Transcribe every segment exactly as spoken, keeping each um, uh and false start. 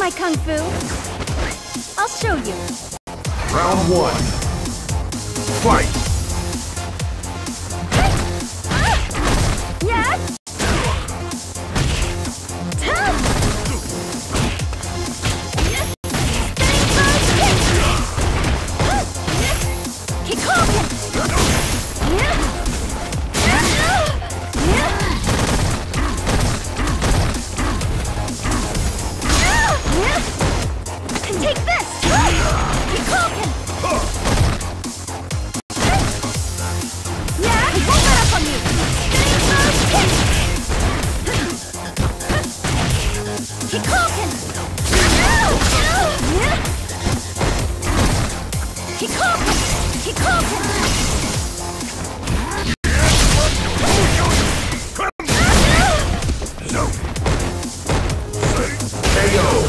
my kung fu. I'll show you. Round one. Fight! Yes! Take this! Kikoken! Yeah, he won't let up on you! Kikoken! Kikoken! Kikoken! K O!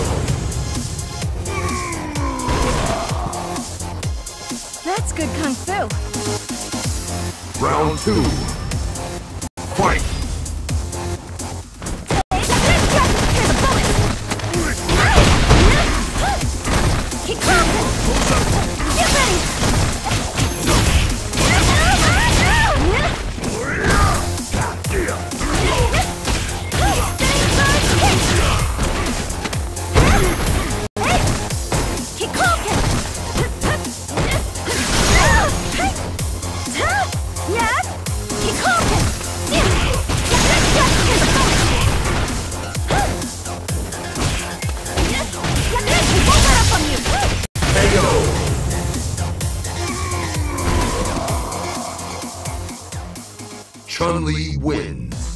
That's good kung fu. Round two. Fight! Chun-Li wins.